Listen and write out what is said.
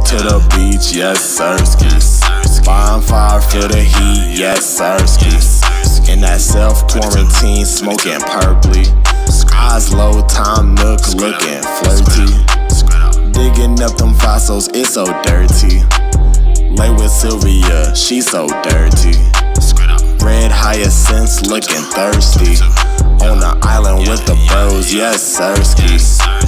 to the beach, Yessirskiii. Bonfire, feel the heat, Yessirskiii. In that self-quarantine, smoking purpley. Eyes low, time nook, looking flirty. Digging up them fossils, it's so dirty. Lay with Sylvia, she so dirty. Red hyacinths looking thirsty. On the island with the bros, Yessirskiii.